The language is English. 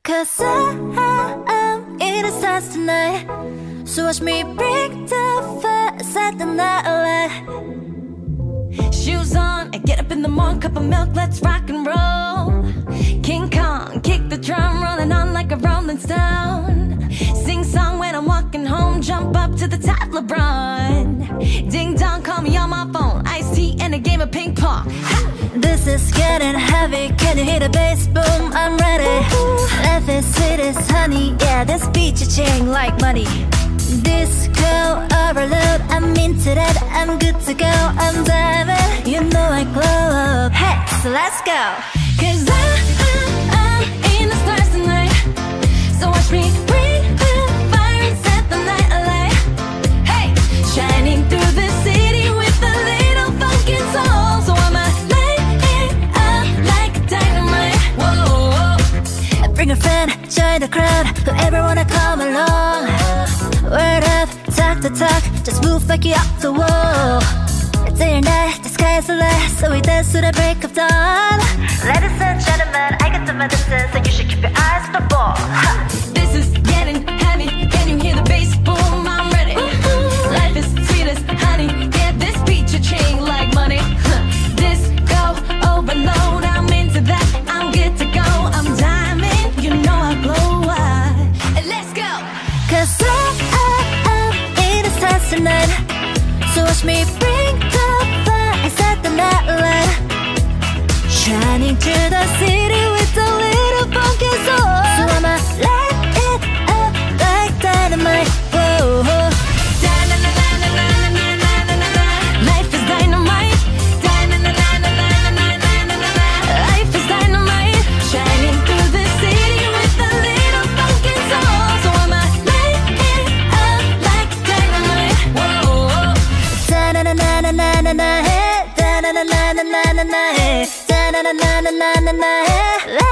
Cause I'm in the stars tonight. So watch me break the fire, set the night alight. Shoes on and get up in the morning, cup of milk, let's rock and roll. King Kong, kick the drum, rolling on like a rolling stone. Sing song when I'm walking home, jump up to the top, LeBron. Ding dong, call me on my phone, iced tea and a game of ping pong. Ha! This is getting heavy, can you hear the bass? Boom, I'm ready. Life is sweet as honey, yeah, this beat cha-ching like money. Disco overload, I'm into that, I'm good to go, I'm diving, you know I glow up. Hey, so let's go. Cause I'm in the stars tonight. So watch me bring the fire and set the night alight. Hey, shining through the city with a little funkin' soul. So I'ma light it up like dynamite. Whoa. Bring a friend, join the crowd, whoever wanna come along. Word up, talk the talk, just move like you're off the wall. Day or night, the sky is the limit, so we dance to the break of dawn. Ladies and gentlemen, I got the medicine, so you should keep your eyes on the ball. This is getting heavy, can you hear the bass? Boom, I'm ready. Life is sweet as honey, yeah, this beat cha-ching like money. Disco overload, I'm into that, I'm good to go, I'm diamond, you know I glow up. Let's go. Cause I'm in the stars tonight. So watch me bring the fire and set the night light. Shining through the city with a little funky soul. So I'ma light it up like dynamite. Whoa, whoa. Life is dynamite. Life is dynamite. Shining through the city with a little funky soul. So I'ma light it up like dynamite. Whoa. Da-na-na-na-na-na-na, hey. Da-na-na-na-na-na-na, hey. Da-na-na-na-na-na-na, hey.